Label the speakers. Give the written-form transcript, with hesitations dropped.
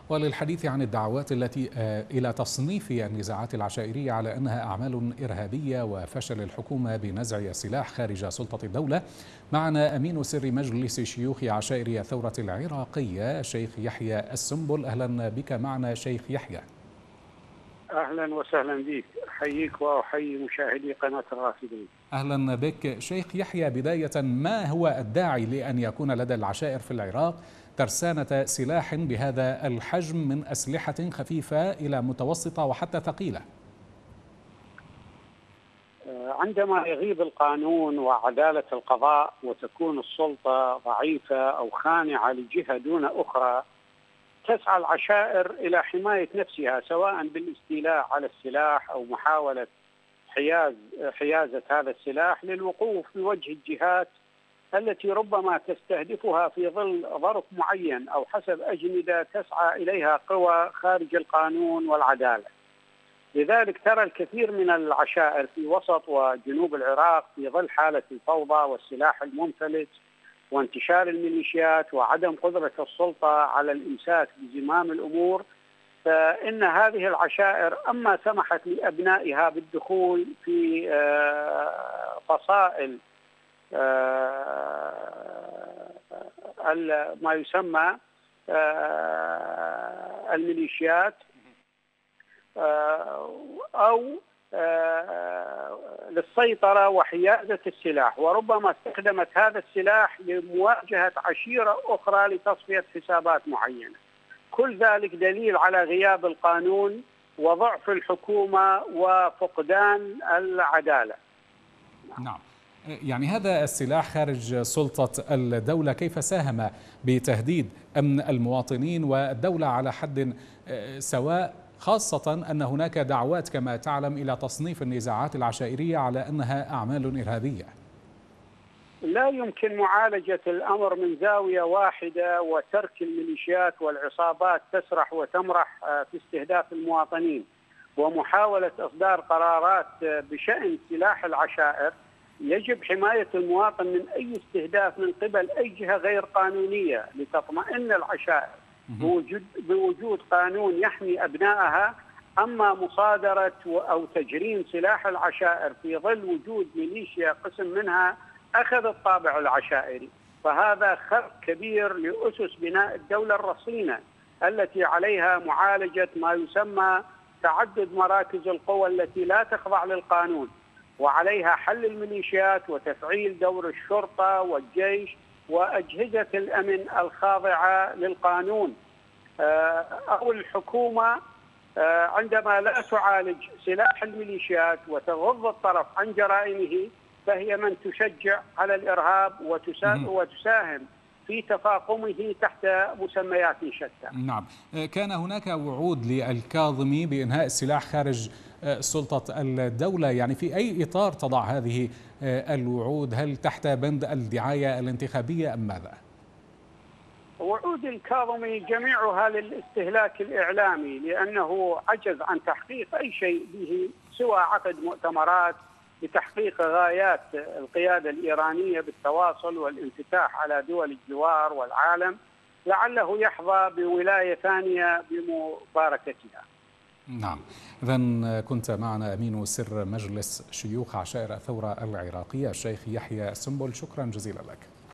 Speaker 1: وللحديث عن الدعوات التي إلى تصنيف النزاعات العشائرية على أنها أعمال إرهابية وفشل الحكومة بنزع السلاح خارج سلطة الدولة، معنا أمين سر مجلس شيوخ عشائر الثورة العراقية الشيخ يحيى السنبل. أهلا بك معنا شيخ يحيى.
Speaker 2: أهلا وسهلا بك، أحييك وأحيي مشاهدي قناة الرافدين.
Speaker 1: أهلا بك شيخ يحيى. بداية، ما هو الداعي لأن يكون لدى العشائر في العراق ترسانة سلاح بهذا الحجم من أسلحة خفيفة إلى متوسطة وحتى ثقيلة؟
Speaker 2: عندما يغيب القانون وعدالة القضاء وتكون السلطة ضعيفة أو خانعة لجهة دون أخرى، تسعى العشائر إلى حماية نفسها، سواء بالاستيلاء على السلاح أو محاولة حيازة هذا السلاح للوقوف في وجه الجهات التي ربما تستهدفها في ظل ظرف معين أو حسب أجندة تسعى إليها قوى خارج القانون والعدالة. لذلك ترى الكثير من العشائر في وسط وجنوب العراق في ظل حالة الفوضى والسلاح المنفلت وانتشار الميليشيات وعدم قدرة السلطة على الإمساك بزمام الأمور، فإن هذه العشائر أما سمحت لأبنائها بالدخول في فصائل ما يسمى الميليشيات أو للسيطرة وحيازة السلاح، وربما استخدمت هذا السلاح لمواجهة عشيرة أخرى لتصفية حسابات معينة. كل ذلك دليل على غياب القانون وضعف الحكومة وفقدان العدالة.
Speaker 1: نعم، يعني هذا السلاح خارج سلطة الدولة كيف ساهم بتهديد أمن المواطنين والدولة على حد سواء، خاصة أن هناك دعوات كما تعلم إلى تصنيف النزاعات العشائرية على أنها أعمال إرهابية؟
Speaker 2: لا يمكن معالجة الأمر من زاوية واحدة وترك الميليشيات والعصابات تسرح وتمرح في استهداف المواطنين، ومحاولة إصدار قرارات بشأن سلاح العشائر. يجب حماية المواطن من أي استهداف من قبل أي جهة غير قانونية لتطمئن العشائر بوجود قانون يحمي أبنائها. أما مصادرة أو تجريم سلاح العشائر في ظل وجود ميليشيا قسم منها أخذ الطابع العشائري، فهذا خرق كبير لأسس بناء الدولة الرصينة التي عليها معالجة ما يسمى تعدد مراكز القوى التي لا تخضع للقانون، وعليها حل الميليشيات وتفعيل دور الشرطة والجيش وأجهزة الأمن الخاضعة للقانون. أو الحكومة عندما لا تعالج سلاح الميليشيات وتغض الطرف عن جرائمه، فهي من تشجع على الإرهاب وتساهم في تفاقمه تحت مسميات شتى.
Speaker 1: نعم، كان هناك وعود للكاظمي بإنهاء السلاح خارج سلطة الدولة، يعني في أي إطار تضع هذه الوعود؟ هل تحت بند الدعاية الانتخابية أم ماذا؟
Speaker 2: وعود الكاظمي جميعها للاستهلاك الإعلامي، لأنه عجز عن تحقيق أي شيء به سوى عقد مؤتمرات لتحقيق غايات القيادة الإيرانية بالتواصل والانفتاح على دول الجوار والعالم، لعله يحظى بولاية ثانية بمباركتها.
Speaker 1: نعم، إذن كنت معنا أمين سر مجلس شيوخ عشائر الثورة العراقية الشيخ يحيى السنبل، شكرا جزيلا لك.